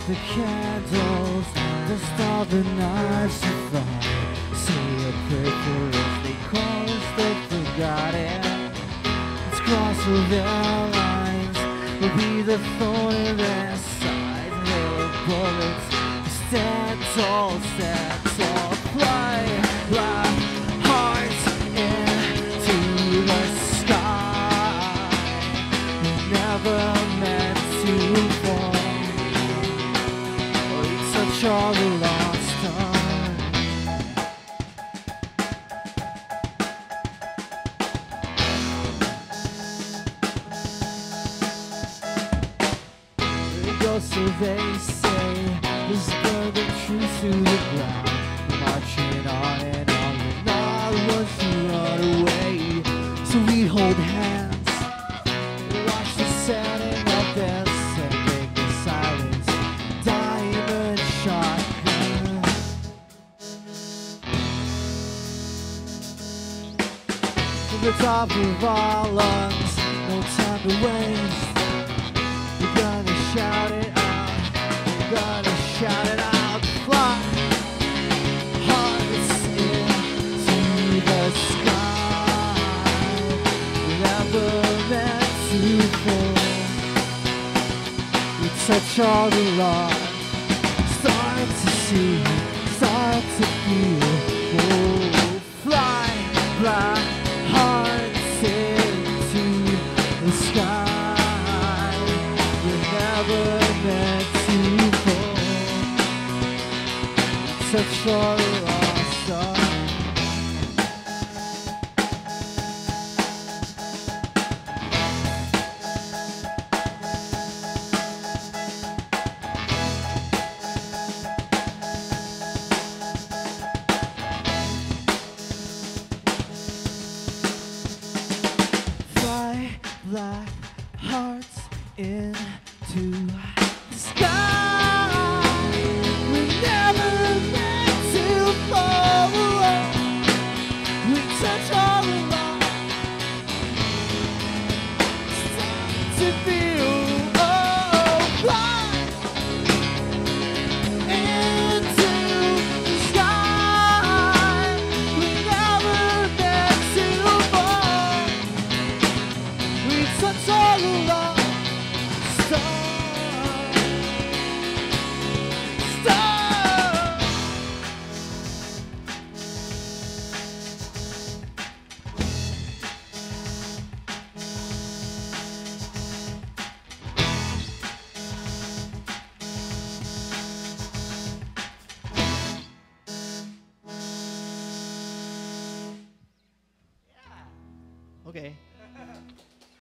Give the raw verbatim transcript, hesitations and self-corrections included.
the candles, dust all the nights of thought. Say a prayer for us, they call us the forgotten. Let's cross the veil lines, we'll be the thorn in their side. Hail of bullets, stand tall, stand tall. Fly, fly, hearts into the sky. We're never meant to fall. We touch all the lost time. So they say, this burn the truth to the ground. Marching on and on, and not want to run away. So we hold hands, watch the setting of their sun, break the silence, diamond shotgun. From the top of our lungs, no time to waste. We're gonna shout it out, we're gonna shout it out. Fly, hearts into the sky. We're never meant to fall. We touch all the light, start to see, start to feel. Oh, fly, fly, hearts into the sky. Never meant to fall. Such a lost star. Fly, black hearts in to the sky. We're never meant to fall. We touch all the light, start to feel. Oh, fly into the sky. We're never meant to fall. We touch all the light. Okay.